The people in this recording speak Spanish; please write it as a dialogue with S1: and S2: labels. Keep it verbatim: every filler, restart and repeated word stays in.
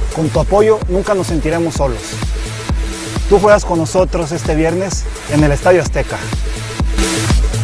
S1: Con tu apoyo nunca nos sentiremos solos. Tú juegas con nosotros este viernes en el Estadio Azteca.